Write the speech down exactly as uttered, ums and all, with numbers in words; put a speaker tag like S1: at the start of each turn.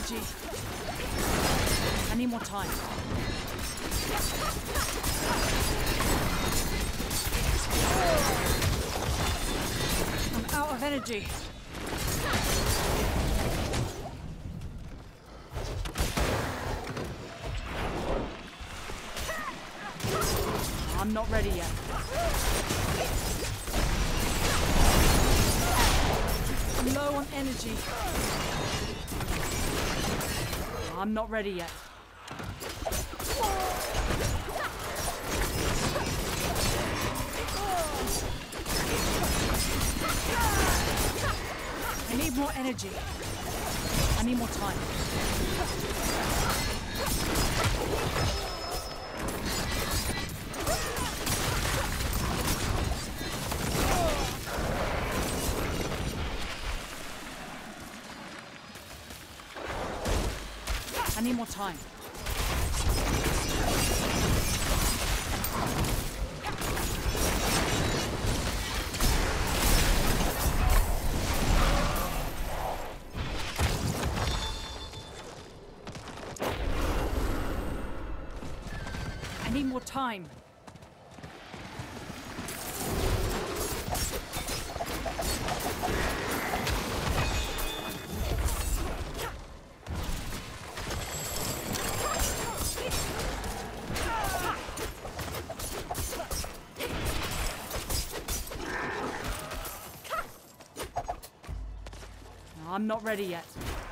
S1: energy. I need more time. I'm out of energy. I'm not ready yet. I'm low on energy. I'm not ready yet. I need more energy. I need more time. I need more time. I need more time. I'm not ready yet.